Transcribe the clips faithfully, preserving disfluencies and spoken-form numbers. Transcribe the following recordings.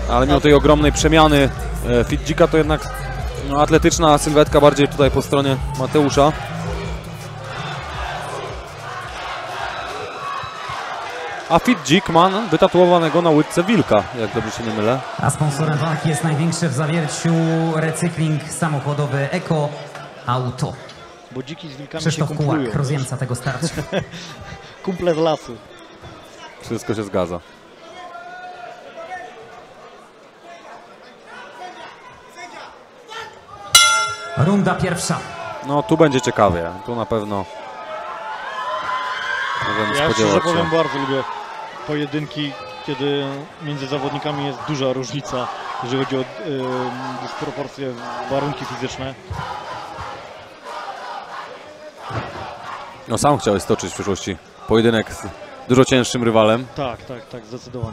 Ale mimo tej ogromnej przemiany e, Fidzika to jednak no, atletyczna sylwetka bardziej tutaj po stronie Mateusza. A Fidzik ma wytatuowanego na łydce wilka, jak dobrze się nie mylę. A sponsorem walki jest największy w zawierciu recykling samochodowy Eko Auto. Bo dziki z wilkami Krzysztof się kumplują. Kułak, rozjemca tego starcia. Kumple z lasu. Wszystko się zgadza. Runda pierwsza. No tu będzie ciekawie, tu na pewno możemy Ja szczerze spodziewać się. powiem, bardzo lubię pojedynki, kiedy między zawodnikami jest duża różnica, jeżeli chodzi o y, dysproporcje, warunki fizyczne. No sam chciałeś stoczyć w przyszłości pojedynek z dużo cięższym rywalem. Tak, tak, tak, zdecydowanie.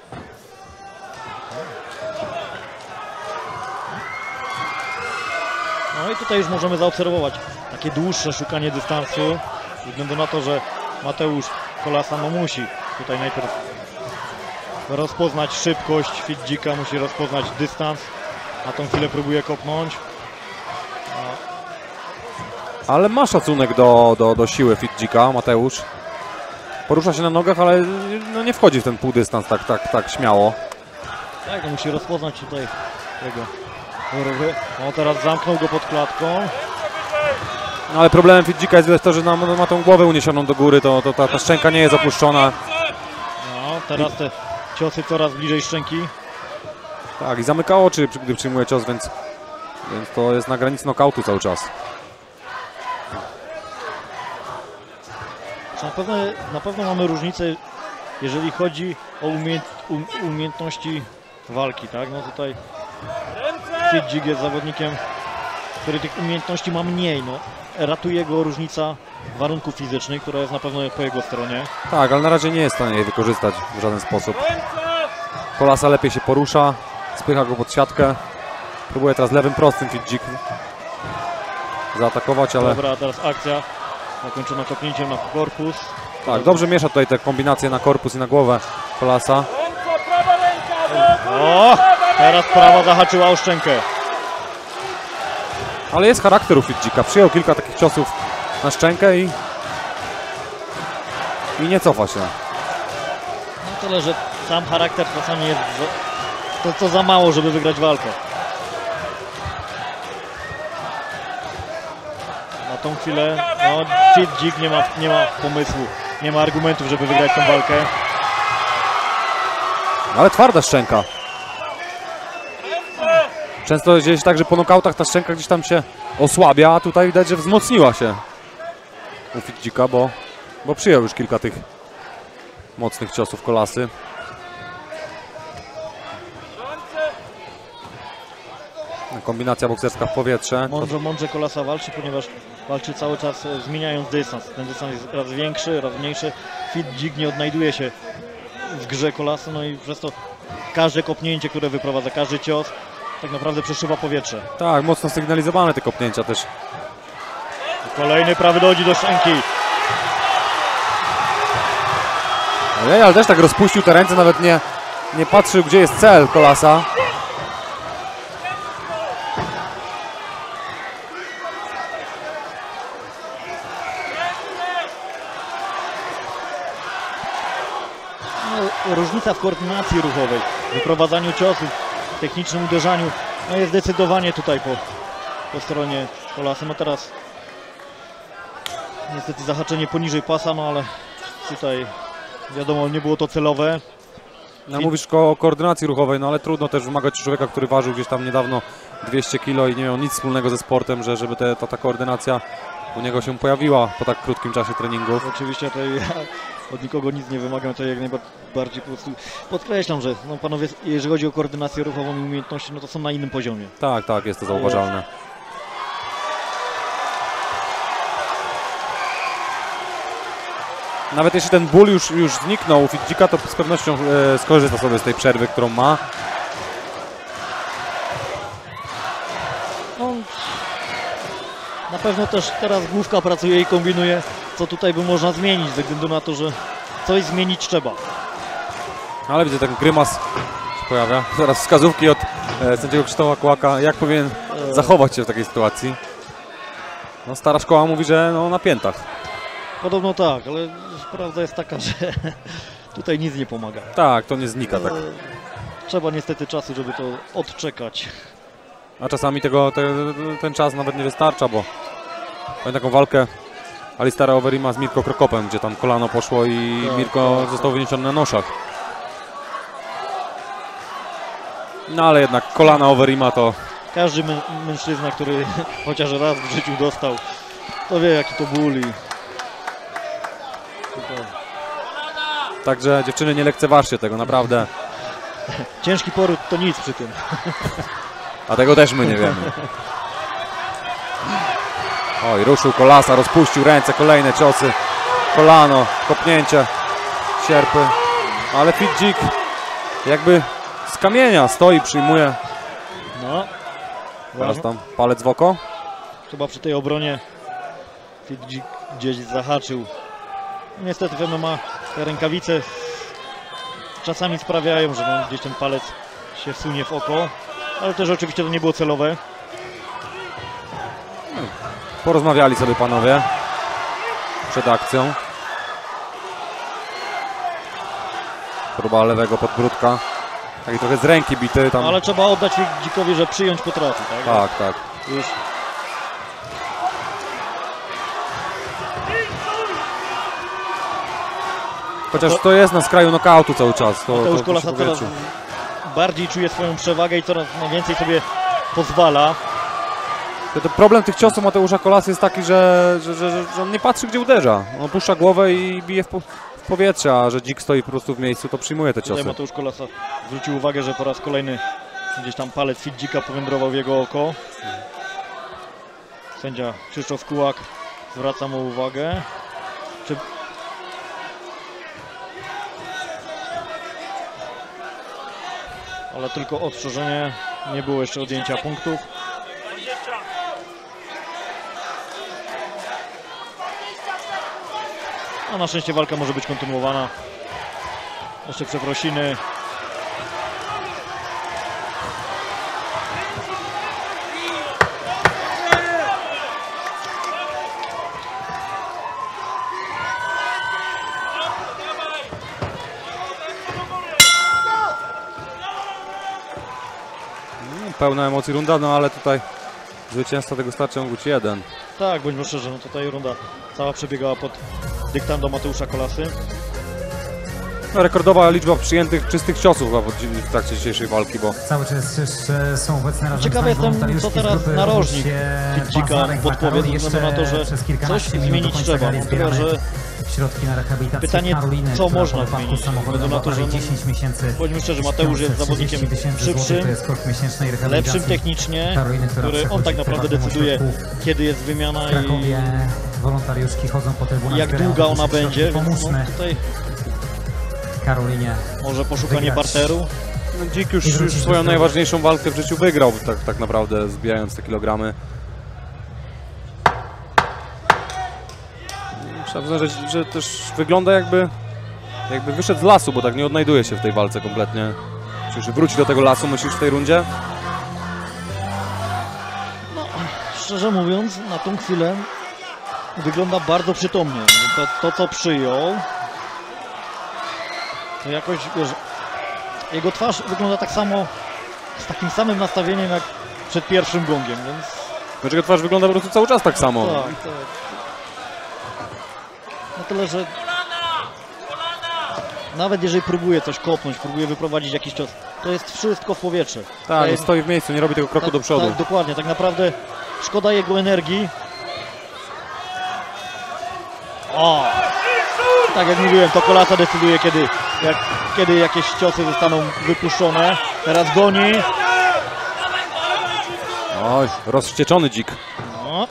No i tutaj już możemy zaobserwować takie dłuższe szukanie dystansu, ze względu na to, że Mateusz Kolasa no musi tutaj najpierw rozpoznać szybkość Fidzika, musi rozpoznać dystans, na tą chwilę próbuje kopnąć. Ale ma szacunek do, do, do siły Fidzika, Mateusz. Porusza się na nogach, ale no nie wchodzi w ten półdystans tak, tak, tak śmiało. Tak, no musi rozpoznać tutaj tego ruchy. No teraz zamknął go pod klatką. No, ale problemem Fidzika jest to, że ma, ma tą głowę uniesioną do góry, to, to ta, ta szczęka nie jest opuszczona. No teraz te ciosy coraz bliżej szczęki. Tak, i zamyka oczy, gdy przyjmuje cios, więc, więc to jest na granicy nokautu cały czas. Na pewno, na pewno mamy różnicę, jeżeli chodzi o umiejęt, um, umiejętności walki, tak? No tutaj Fidzik jest zawodnikiem, który tych umiejętności ma mniej, no. Ratuje go różnica warunków fizycznych, która jest na pewno po jego stronie. Tak, ale na razie nie jest w stanie jej wykorzystać w żaden sposób. Kolasa lepiej się porusza, spycha go pod siatkę. Próbuje teraz lewym prostym Fidzik zaatakować, ale... Dobra, teraz akcja zakończona kopnięciem na korpus. Tak, dobrze miesza tutaj te kombinacje na korpus i na głowę Kolasa. O! Teraz prawa zahaczyła o szczękę. Ale jest charakter u Fidzika. Przyjął kilka takich ciosów na szczękę i... i nie cofa się. No tyle, że sam charakter czasami jest za, to co za mało, żeby wygrać walkę. Na tą chwilę no, Fidzik nie ma, nie ma pomysłu, nie ma argumentów, żeby wygrać tę walkę. Ale twarda szczęka. Często dzieje się tak, że po nokautach ta szczęka gdzieś tam się osłabia, a tutaj widać, że wzmocniła się u Fidzika, bo, bo przyjął już kilka tych mocnych ciosów Kolasy. Kombinacja bokserska w powietrze. Mądrze, mądrze Kolasa walczy, ponieważ walczy cały czas zmieniając dystans. Ten dystans jest raz większy, raz mniejszy. Fidzik nie odnajduje się w grze Kolasy, no i przez to każde kopnięcie, które wyprowadza, każdy cios tak naprawdę przeszywa powietrze. Tak, mocno sygnalizowane te kopnięcia też. Kolejny prawy dochodzi do szczęki. Ojej, ale też tak rozpuścił te ręce, nawet nie, nie patrzył, gdzie jest cel Kolasa. No, różnica w koordynacji ruchowej, w wyprowadzaniu ciosów, w technicznym uderzaniu, no jest zdecydowanie tutaj po, po stronie Kolasy. No teraz niestety zahaczenie poniżej pasa, no ale tutaj wiadomo, nie było to celowe. No, mówisz ko o koordynacji ruchowej, no ale trudno też wymagać człowieka, który ważył gdzieś tam niedawno dwieście kilo i nie miał nic wspólnego ze sportem, że żeby te, ta, ta koordynacja u niego się pojawiła po tak krótkim czasie treningów. Oczywiście tutaj ja od nikogo nic nie wymagam, to jak najbardziej po prostu podkreślam, że no panowie, jeżeli chodzi o koordynację ruchową i umiejętności, no to są na innym poziomie. Tak, tak, jest to zauważalne. Nawet jeśli ten ból już, już zniknął u Fidzika, to z pewnością e, skorzysta sobie z tej przerwy, którą ma. No, na pewno też teraz główka pracuje i kombinuje, co tutaj by można zmienić, ze względu na to, że coś zmienić trzeba. Ale widzę ten grymas pojawia. Zaraz wskazówki od e, sędziego Krzysztofa Kłaka, jak powinien zachować się w takiej sytuacji. No, stara szkoła mówi, że no, na piętach. Podobno tak, ale prawda jest taka, że tutaj nic nie pomaga. Tak, to nie znika tak. Trzeba niestety czasu, żeby to odczekać. A czasami tego, te, ten czas nawet nie wystarcza, bo pamiętam taką walkę Alistera Overeema z Mirko Krokopem, gdzie tam kolano poszło i tak, Mirko tak, został wyniesiony na noszach. No ale jednak kolana Overeema to... Każdy mę mężczyzna, który chociaż raz w życiu dostał, to wie, jaki to ból. I... Także dziewczyny, nie lekceważcie tego, naprawdę. Ciężki poród to nic przy tym. A tego też my nie wiemy. Oj, ruszył Kolasa, rozpuścił ręce, kolejne ciosy. Kolano, kopnięcie, sierpy. Ale Fitzik jakby z kamienia stoi, przyjmuje. No. Teraz tam palec w oko. Chyba przy tej obronie Fitzik gdzieś zahaczył. Niestety w M M A te rękawice czasami sprawiają, że no, gdzieś ten palec się wsunie w oko. Ale też oczywiście to nie było celowe. Porozmawiali sobie panowie przed akcją. Próba lewego podbródka. Taki trochę z ręki bity tam. Ale trzeba oddać Fitzikowi, że przyjąć potrafi, tak? Tak, tak. Już. Chociaż to jest na skraju knockoutu cały czas. To, To już to Kolasa przy coraz powietrzu. bardziej czuje swoją przewagę i coraz no, więcej sobie pozwala. To, to problem tych ciosów Mateusza Kolasy jest taki, że, że, że, że on nie patrzy, gdzie uderza. On puszcza głowę i bije w, po, w powietrze, a że Dzik stoi po prostu w miejscu, to przyjmuje te Tutaj ciosy. Mateusz Kolasa zwrócił uwagę, że po raz kolejny gdzieś tam palec Fitzika powędrował w jego oko. Sędzia Krzysztof Kułak zwraca mu uwagę. Czy... Ale tylko ostrzeżenie, nie było jeszcze odjęcia punktów. A na szczęście walka może być kontynuowana. Jeszcze przeprosiny. Pełna emocji runda, no ale tutaj zwycięzca tego starcia mógł być jeden. Tak, bądźmy szczerzy, no tutaj runda cała przebiegała pod dyktando Mateusza Kolasy. No, rekordowa liczba przyjętych czystych ciosów chyba w trakcie dzisiejszej walki, bo Cały czas jeszcze są obecne razem Ciekawy z nami jestem, wolontariuszki co teraz z grupy narożnik Rusie, Fitzika Bazarek, podpowie, Makaroni. ze względu na to, Jeszcze że przez coś kilkanaście minut zmienić do końca trzeba. gali No, chyba, zbieramy że środki na rehabilitację pytanie, Karoliny, co która można po wypadku zmienić, ze samochodowym względu na to, prawie że no, dziesięć miesięcy bądźmy szczerzy, Mateusz jest zawodnikiem szybszym, to jest koszt miesięcznej rehabilitacji lepszym technicznie, Karoliny, która który on przechodzi tak naprawdę prywatnym decyduje, ośrodku kiedy jest wymiana w Krakowie. i Wolontariuszki chodzą po trybunach, jak zbierają długa ona środki, będzie, więc pomóżmy no, tutaj Karolinie. może poszukanie wygrać. barteru. no, Dzik już, I wrócić już do swoją zdrowia. najważniejszą walkę w życiu wygrał, tak, tak naprawdę zbijając te kilogramy. Trzeba przyznać, że, że też wygląda jakby, jakby wyszedł z lasu, bo tak nie odnajduje się w tej walce kompletnie. Czy wróci do tego lasu, myślisz, w tej rundzie? Szczerze mówiąc, na tą chwilę wygląda bardzo przytomnie. To, to co przyjął, to jakoś, wiesz, jego twarz wygląda tak samo, z takim samym nastawieniem jak przed pierwszym gongiem, więc Dlaczego twarz wygląda po prostu cały czas tak samo? tak, tak. Na tyle, że nawet jeżeli próbuje coś kopnąć, próbuje wyprowadzić jakiś cios, to jest wszystko w powietrze. Tak, nie jest, stoi w miejscu, nie robi tego kroku tak, do przodu. Tak, dokładnie, tak naprawdę szkoda jego energii. O! Tak jak mówiłem, to Kolasa decyduje, kiedy, jak, kiedy jakieś ciosy zostaną wypuszczone. Teraz goni. Oj, rozwścieczony Dzik. No.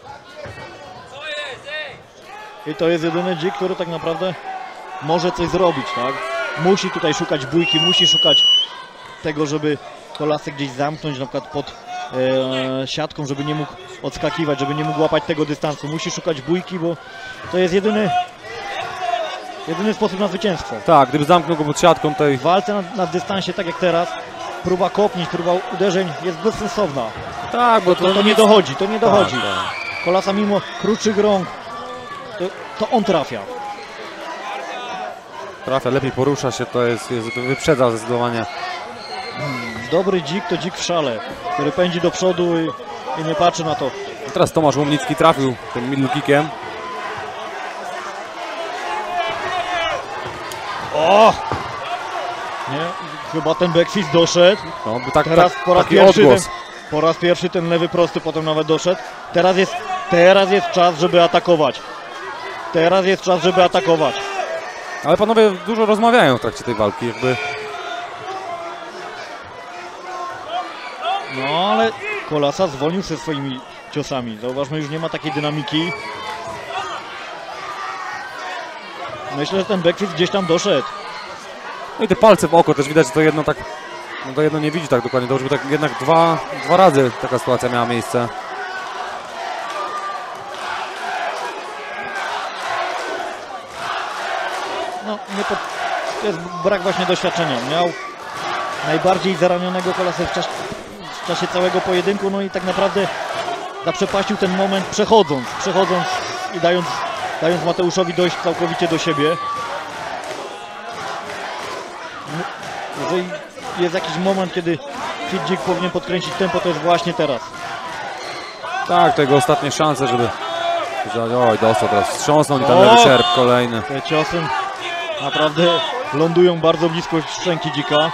I to jest jedyny Dzik, który tak naprawdę może coś zrobić, tak? Musi tutaj szukać bójki, musi szukać tego, żeby Kolasę gdzieś zamknąć, na przykład pod e, siatką, żeby nie mógł odskakiwać, żeby nie mógł łapać tego dystansu. Musi szukać bójki, bo to jest jedyny jedyny sposób na zwycięstwo. Tak, gdyby zamknął go pod siatką, to i W walce na, na dystansie, tak jak teraz, próba kopnięć, próba uderzeń jest bezsensowna. tak, bo to, To, to nie dochodzi, to nie dochodzi. Tak, tak. Kolasa mimo krótszych rąk, to, to on trafia. Trafia, lepiej porusza się, to jest, jest wyprzedza zdecydowanie. Dobry dzik to dzik w szale, który pędzi do przodu i, i nie patrzy na to. Teraz Tomasz Łomnicki trafił tym middle kickiem. O! Nie, chyba ten backfist doszedł. No, by tak, Teraz tak, po raz taki pierwszy ten, odgłos. po raz pierwszy ten lewy prosty potem nawet doszedł. Teraz jest, teraz jest czas, żeby atakować. Teraz jest czas, żeby atakować. Ale panowie dużo rozmawiają w trakcie tej walki, jakby. No ale Kolasa zwolnił ze swoimi ciosami. Zauważmy, już nie ma takiej dynamiki. Myślę, że ten backfist gdzieś tam doszedł. No i te palce w oko też widać, że to jedno tak. No to jedno nie widzi tak dokładnie, to już by tak jednak dwa, dwa razy taka sytuacja miała miejsce. No, nie po... to jest brak właśnie doświadczenia. Miał najbardziej zaranionego Kolasę w, czas... w czasie całego pojedynku, no i tak naprawdę zaprzepaścił ten moment przechodząc, przechodząc i dając, dając Mateuszowi dojść całkowicie do siebie. No, jeżeli jest jakiś moment, kiedy Fit Dzik powinien podkręcić tempo, to jest właśnie teraz. Tak, to jego ostatnie szanse, żeby... że- Oj, dostał teraz, wstrząsnął i ten O! lewy sierp kolejny. Te ciosy naprawdę lądują bardzo blisko szczęki Dzika.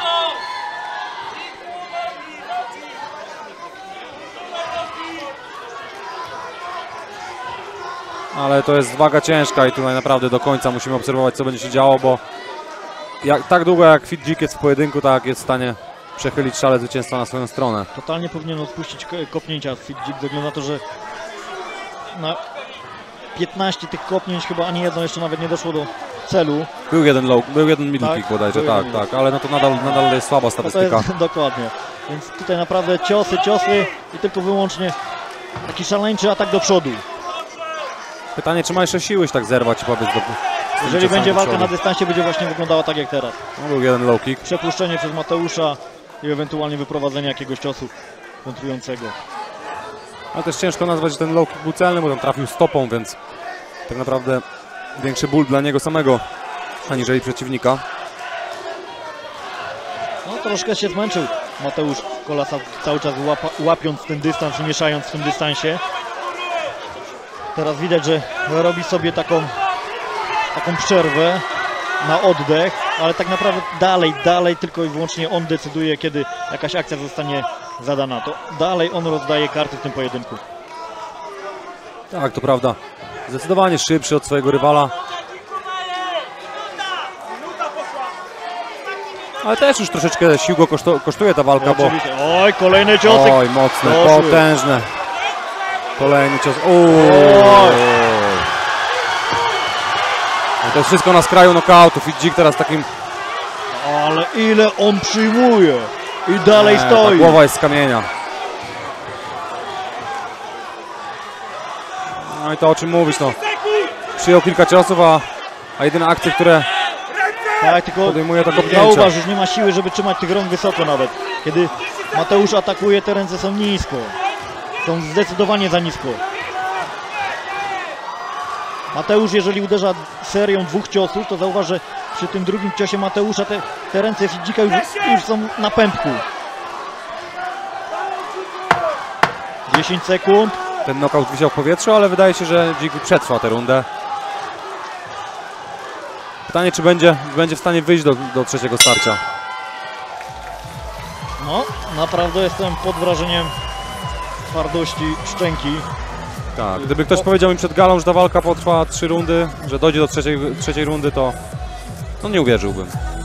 Ale to jest waga ciężka i tutaj naprawdę do końca musimy obserwować, co będzie się działo, bo jak, tak długo jak Fit Dzik jest w pojedynku, tak jest w stanie przechylić szale zwycięstwa na swoją stronę. Totalnie powinien odpuścić ko- kopnięcia Fit Dzik, ze względu na to, że na piętnaście tych kopnięć chyba ani jedno jeszcze nawet nie doszło do celu. Był jeden low, był jeden middle Tak, kick bodajże, był tak, jeden tak, ale no to nadal, nadal jest słaba No to statystyka. jest dokładnie. Więc tutaj naprawdę ciosy, ciosy i tylko wyłącznie taki szaleńczy atak do przodu. Pytanie, czy ma jeszcze siły się tak zerwać i powiedz do... z tymi Jeżeli ciosami będzie do walka przodu. na dystansie, będzie właśnie wyglądała tak jak teraz. No, był jeden low kick. Przepuszczenie przez Mateusza i ewentualnie wyprowadzenie jakiegoś ciosu kontrującego. Ale też ciężko nazwać, że ten low kick był celny, bo tam trafił stopą, więc tak naprawdę większy ból dla niego samego, aniżeli przeciwnika. No troszkę się zmęczył Mateusz Kolasa, cały czas łapa, łapiąc ten dystans i mieszając w tym dystansie. Teraz widać, że robi sobie taką, taką przerwę na oddech, ale tak naprawdę dalej, dalej tylko i wyłącznie on decyduje, kiedy jakaś akcja zostanie zadana. To dalej on rozdaje karty w tym pojedynku. Tak, to prawda. Zdecydowanie szybszy od swojego rywala. Ale też już troszeczkę sił go kosztu, kosztuje ta walka, bo... Oczywiście. Oj, kolejne ciosy. Oj, mocne, Doszły. potężne. Kolejny cios. Uuu. Oj. No to jest wszystko na skraju knockoutu. Fit Dzik teraz takim... Ale ile on przyjmuje i dalej Nie, stoi. ta głowa jest z kamienia. No i to o czym mówić, no. Przyjął kilka ciosów, a, a jedyne akcje, które Tak, tylko podejmuje to kopnięcie. zauważ, już nie ma siły, żeby trzymać tych rąk wysoko nawet. Kiedy Mateusz atakuje, te ręce są nisko. Są zdecydowanie za nisko. Mateusz, jeżeli uderza serią dwóch ciosów, to zauważ, że przy tym drugim ciosie Mateusza te, te ręce Fidzika już, już są na pępku. dziesięć sekund. Ten knockout wisiał w powietrzu, ale wydaje się, że Dzik przetrwa tę rundę. Pytanie, czy będzie, będzie w stanie wyjść do, do trzeciego starcia. No, naprawdę jestem pod wrażeniem twardości szczęki. Tak, gdyby ktoś powiedział mi przed galą, że ta walka potrwa trzy rundy, że dojdzie do trzeciej, trzeciej rundy, to no nie uwierzyłbym.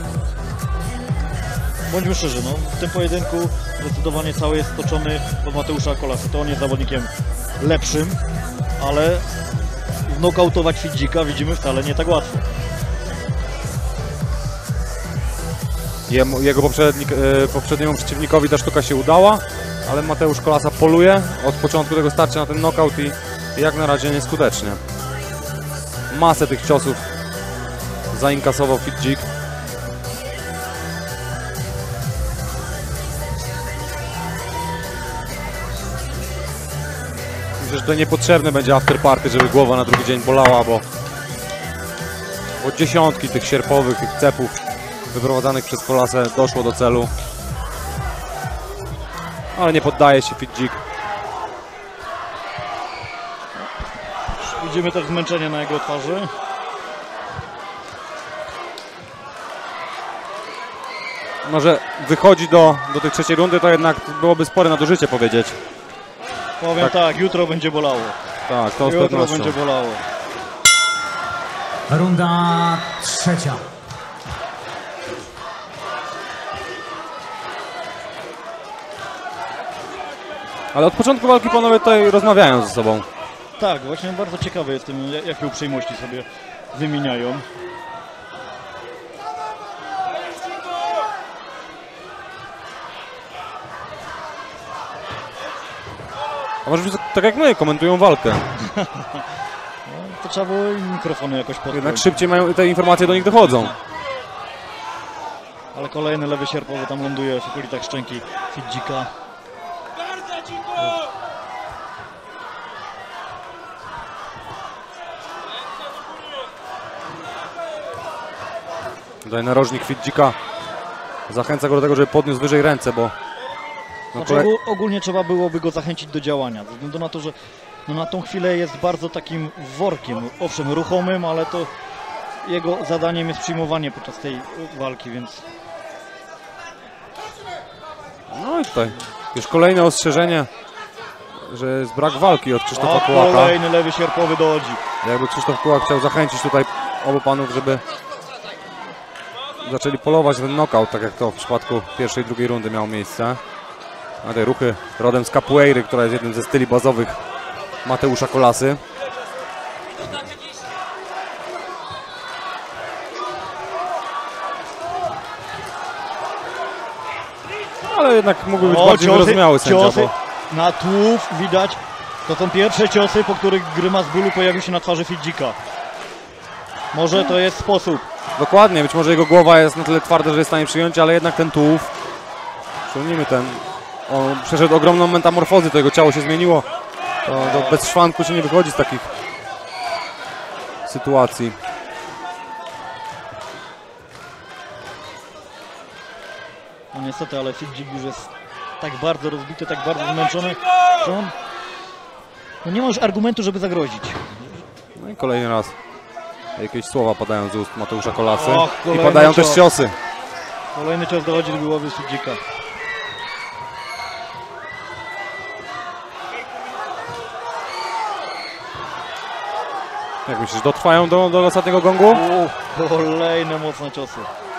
Bądźmy szczerzy, no, w tym pojedynku zdecydowanie cały jest stoczony od Mateusza Kolasy. To on jest zawodnikiem lepszym, ale znokautować Fidzika widzimy wcale nie tak łatwo. Jemu, jego poprzednik, e, poprzedniemu przeciwnikowi ta sztuka się udała, ale Mateusz Kolasa poluje od początku tego starcia na ten knockout i, i jak na razie nieskutecznie. Masę tych ciosów zainkasował Fidzik. Myślę, że to niepotrzebne będzie afterparty, żeby głowa na drugi dzień bolała, bo, bo dziesiątki tych sierpowych, tych cepów wyprowadzanych przez Kolasę doszło do celu. Ale nie poddaje się Fidzik. Widzimy też zmęczenie na jego twarzy. Może wychodzi do, do tej trzeciej rundy, to jednak byłoby spore nadużycie powiedzieć. Powiem Tak. tak, jutro będzie bolało. Tak, to z Jutro pewnością. będzie bolało. Runda trzecia. Ale od początku walki panowie tutaj rozmawiają ze sobą. Tak, właśnie bardzo ciekawy jestem, ja- jakie uprzejmości sobie wymieniają. A może być tak jak my, komentują walkę. To trzeba było i mikrofony jakoś podpiąć. Jednak szybciej mają, te informacje do nich dochodzą. Ale kolejny lewy sierpowy tam ląduje w okolicach szczęki Fidzika. Tutaj narożnik Fidzika zachęca go do tego, żeby podniósł wyżej ręce, bo... No Znaczy, kolej... ogó- ogólnie trzeba byłoby go zachęcić do działania, ze względu na to, że no, na tą chwilę jest bardzo takim workiem, owszem ruchomym, ale to jego zadaniem jest przyjmowanie podczas tej y, walki, więc No i tutaj już kolejne ostrzeżenie, że jest brak walki od Krzysztofa a Kułaka. kolejny lewy sierpowy dochodzi. Jakby Krzysztof Kułak chciał zachęcić tutaj obu panów, żeby zaczęli polować ten knockout, tak jak to w przypadku pierwszej i drugiej rundy miało miejsce. A te ruchy rodem z capoeiry, która jest jednym ze styli bazowych Mateusza Kolasy. Ale jednak mógłby być O, bardziej wyrozumiały sędzia, ciosy bo na tłów widać. To są pierwsze ciosy, po których grymas bólu pojawił się na twarzy Fidzika. Może to jest sposób. dokładnie, być może jego głowa jest na tyle twarda, że jest w stanie przyjąć, ale jednak ten tułów, przypomnijmy ten, on przeszedł ogromną metamorfozę, to jego ciało się zmieniło. To, to bez szwanku się nie wychodzi z takich sytuacji. No niestety, ale Fidzik już jest tak bardzo rozbity, tak bardzo zmęczony, że on no nie ma już argumentu, żeby zagrozić. No i kolejny raz jakieś słowa padają z ust Mateusza Kolasy. Och, I kolejny padają cios. też ciosy. Kolejny cios dochodzi do głowy Fidzika. Jak myślisz, dotrwają do, do ostatniego gongu? Uff, kolejne mocne ciosy.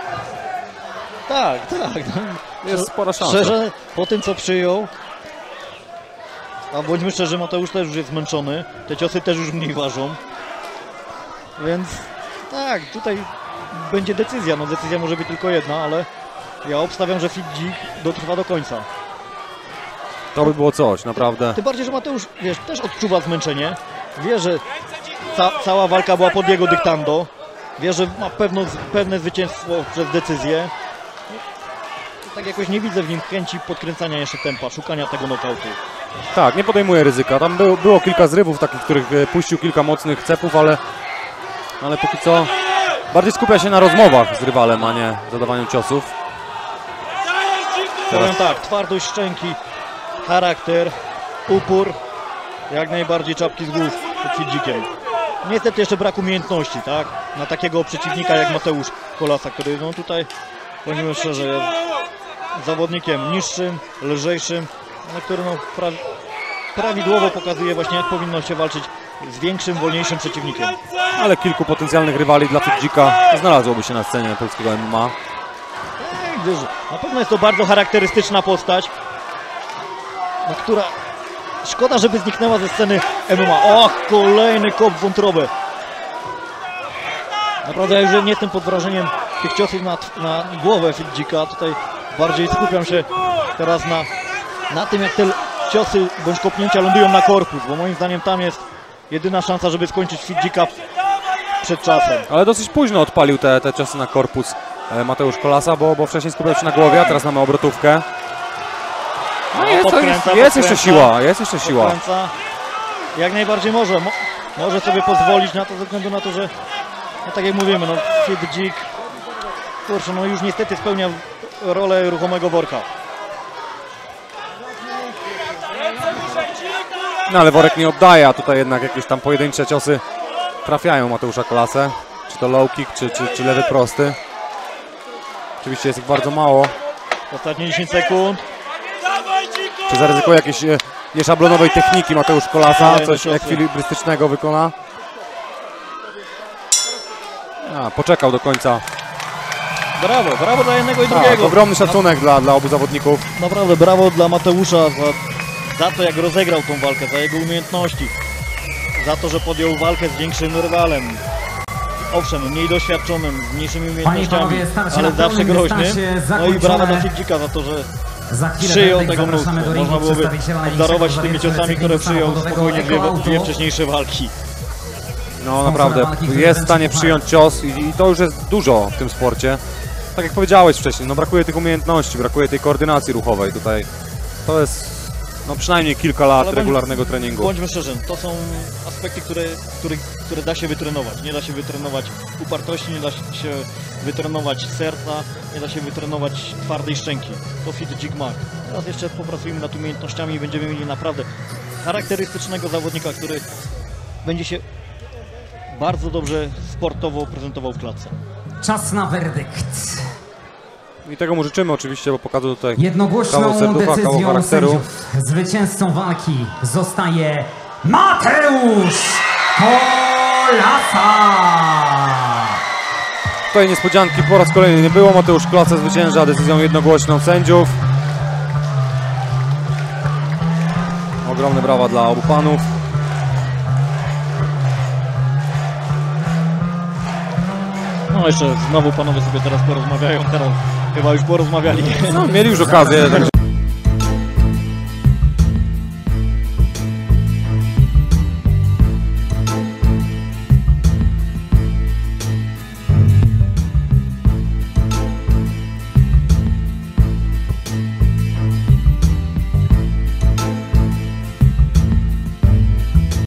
Tak, tak. Jest spora szansa. Szczerze, po tym co przyjął, a bądźmy szczerzy, Mateusz też już jest zmęczony, te ciosy też już mniej ważą. Więc tak, tutaj będzie decyzja, no decyzja może być tylko jedna, ale ja obstawiam, że Fidzik dotrwa do końca. To by było coś, naprawdę. Tym bardziej, że Mateusz, wiesz, też odczuwa zmęczenie, wie, że ca cała walka była pod jego dyktando, wie, że ma pewno, pewne zwycięstwo przez decyzję. Tak jakoś nie widzę w nim chęci podkręcania jeszcze tempa, szukania tego knockoutu. Tak, nie podejmuje ryzyka. Tam było, było kilka zrywów takich, w których e, puścił kilka mocnych cepów, ale, ale póki co bardziej skupia się na rozmowach z rywalem, a nie zadawaniu ciosów. Powiem tak, twardość szczęki, charakter, upór, jak najbardziej czapki z głów przed Fidzikiem. Niestety jeszcze brak umiejętności, tak? Na takiego przeciwnika jak Mateusz Kolasa, który no tutaj, powiedzmy szczerze, jest zawodnikiem niższym, lżejszym, no, który no, pra prawidłowo pokazuje właśnie, jak powinno się walczyć z większym, wolniejszym przeciwnikiem. Ale kilku potencjalnych rywali dla Fidzika znalazłoby się na scenie polskiego M M A. Tak, wiesz, na pewno jest to bardzo charakterystyczna postać, no, która... Szkoda, żeby zniknęła ze sceny M M A. Och, kolejny kop w wątrobę. Naprawdę ja już nie jestem pod wrażeniem tych ciosów na, na głowę Fidzika. Tutaj bardziej skupiam się teraz na, na tym, jak te ciosy bądź kopnięcia lądują na korpus, bo moim zdaniem tam jest jedyna szansa, żeby skończyć Fidzika przed czasem. Ale dosyć późno odpalił te, te ciosy na korpus e, Mateusz Kolasa, bo, bo wcześniej skupiał się na głowie, a teraz mamy obrotówkę. No No, jest, podkręca, jest, jest jeszcze podkręca. siła, jest jeszcze siła. Podkręca. Jak najbardziej może. Mo może sobie pozwolić na to ze względu na to, że no tak jak mówimy, no Fit Dzik, kurczę, no już niestety spełnia rolę ruchomego worka. No ale worek nie oddaje, a tutaj jednak jakieś tam pojedyncze ciosy trafiają Mateusza Kolasę. Czy to low kick, czy, czy, czy lewy prosty. Oczywiście jest ich bardzo mało. Ostatnie dziesięć sekund. Czy zaryzykuje jakieś e, nieszablonowej techniki Mateusz Kolasa, Kolejne coś ciosy. ekwilibrystycznego wykona. A, poczekał do końca. Brawo, brawo dla jednego i Tak, drugiego. ogromny szacunek dla, dla obu zawodników. Naprawdę brawo dla Mateusza za, za to, jak rozegrał tą walkę, za jego umiejętności. Za to, że podjął walkę z większym rywalem. Owszem, mniej doświadczonym, z mniejszymi umiejętnościami, panowie, starcie ale na zawsze pełnym groźnym. dystansie No i brawo zakończone. dla Fidzika za to, że Za chwilę przyjął werdykt, tego mnóstwo. zapraszamy do ringu Można byłoby przedstawiciela obdarować największego tymi zawiercia ciosami, które recyklingu przyjął samochodowego spokojnie dwie, Eco dwie Auto. wcześniejsze walki. No naprawdę, walki, który jest w wręcz stanie puchar. przyjąć cios i, i to już jest dużo w tym sporcie. Tak jak powiedziałeś wcześniej, no brakuje tych umiejętności, brakuje tej koordynacji ruchowej tutaj. To jest no przynajmniej kilka lat Ale bądź- regularnego treningu. Bądźmy szczerzy, to są aspekty, które, które, które da się wytrenować. Nie da się wytrenować upartości, nie da się wytrenować serca, nie da się wytrenować twardej szczęki. To Fit Dzik ma. Teraz jeszcze popracujemy nad umiejętnościami i będziemy mieli naprawdę charakterystycznego zawodnika, który będzie się bardzo dobrze sportowo prezentował w klatce. Czas na werdykt. I tego mu życzymy oczywiście, bo pokazał tutaj Jednogłośną kawał serducha, kawał decyzją charakteru. sędziów zwycięzcą walki zostaje Mateusz Kolasa. Tutaj niespodzianki po raz kolejny nie było. Mateusz Kolasa zwycięża decyzją jednogłośną sędziów. Ogromne brawa dla obu panów. No jeszcze znowu panowie sobie teraz porozmawiają, teraz chyba już porozmawiali. No, mieli już okazję, także